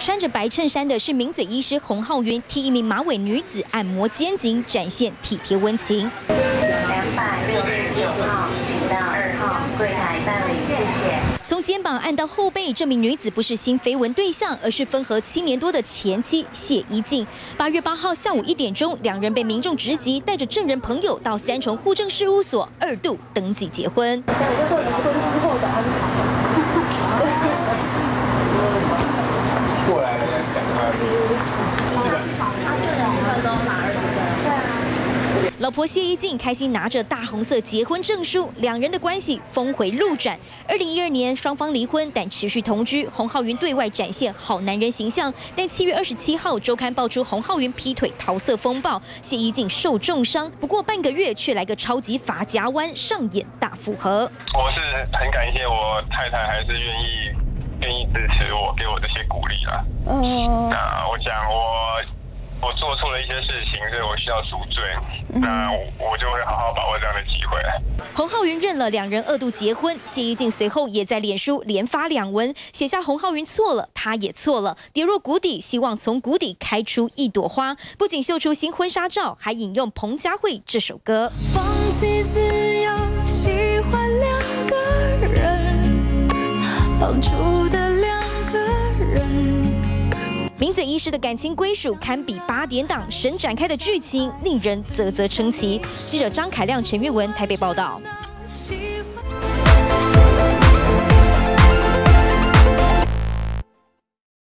穿着白衬衫的是名嘴医师洪浩云，替一名马尾女子按摩肩颈，展现体贴温情。269号，请到2号柜台办理，谢谢。从肩膀按到后背，这名女子不是新绯闻对象，而是分合7年多的前妻谢依静。8月8号下午1点钟，两人被民众直击，带着证人朋友到3重户政事务所2度登记结婚。我就做离婚之后的安排。 过来讲老婆谢依静开心拿着大红色结婚证书，两人的关系峰回路转。2012年双方离婚，但持续同居。洪浩云对外展现好男人形象，但7月27号周刊爆出洪浩云劈腿桃色风暴，谢依静受重伤。不过半个月却来个超级发夹弯，上演大复合。 我是很感谢我太太，还是愿意支持我，给我这些鼓励啦。那我想我做错了一些事情，所以我需要赎罪。那我就会好好把握这样的机会。 洪浩云认了两人2度结婚，谢依静随后也在脸书连发2文，写下洪浩云错了，他也错了，跌入谷底，希望从谷底开出一朵花。不仅秀出新婚纱照，还引用彭佳慧这首歌。放弃自由，喜欢2个人，绑住的2个人。 名嘴医师的感情归属堪比8点档，神展开的剧情令人啧啧称奇。记者张凯亮、陈玉文台北报道。